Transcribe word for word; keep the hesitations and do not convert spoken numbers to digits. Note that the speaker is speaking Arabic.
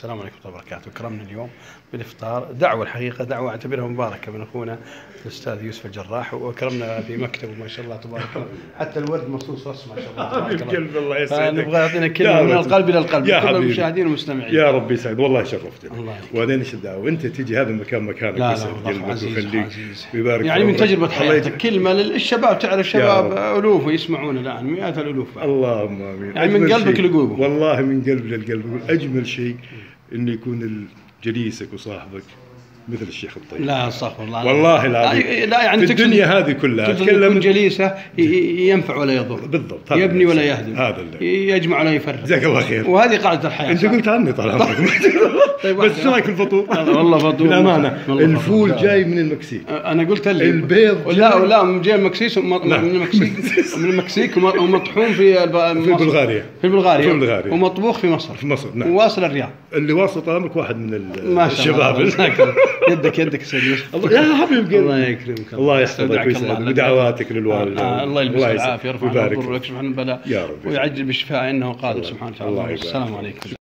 السلام عليكم ورحمة الله وبركاته. كرمنا اليوم بالإفطار، دعوة الحقيقة دعوة أعتبرها مباركة من أخونا الأستاذ يوسف الجراح، وكرمنا في مكتبه ما شاء الله تبارك الله، حتى الورد مصوص رسم ما شاء الله تبارك الله. قلب الله يسعدك. فنبغى يعطينا كلمة من القلب إلى القلب يا كل حبيبي. المشاهدين والمستمعين. يا رب يسعد، والله شرفتنا. الله وبعدين ايش الدعوة؟ وأنت تجي هذا المكان مكانك. لا يسعد لا قلبك عزيز ويخليك عزيز. ويبارك يعني من في عمرك. تجربة الله حياتك يج- كلمة للشباب، تعرف شباب ألوف يسمعون الآن، مئات الألوف بعد. اللهم امين. يعني من أجمل قلبك شيء- لقلوبهم. والله من قلب للقلب. اجمل شيء انه يكون جليسك وصاحبك مثل الشيخ الطيب. لا استغفر الله والله العظيم. لا يعني في الدنيا هذه كلها تقصد يكون جليسه ي- ينفع ولا يضر. بالضبط. يبني ولا يهدم. هذا اللي يجمع ولا يفرق. جزاك الله خير. وهذه قاعده الحياه. انت قلت عني طال عمرك. طيب بس ايش رايك في الفطور؟ والله فطور بالامانه والله الفول فطور. جاي من المكسيك. انا قلت لي البيض لا جاي- لا من جاي المكسيك وم- من المكسيك من المكسيك وم- ومطحون في الب- في مصر. بلغاريا. في بلغاريا في بلغاريا. ومطبوخ في مصر. في مصر نعم. وواصل الرياض. اللي واصل طال عمرك واحد من ال- ما شاء الله. الشباب. جزاك الله. يدك يدك سيد يوسف. يا حبيب قلبي. الله يكرمك. الله يحفظك يستودعك ويسعدك الله. ودعواتك للوالد. آه الله يلبسه يسعدك العافيه، يرفع عنه ويبارك الضر فيك. ويكشف عنه البلاء يا رب. ويعجل بالشفاء انه قادر الله- سبحانه الله وتعالى. يبارك السلام فيك. عليكم.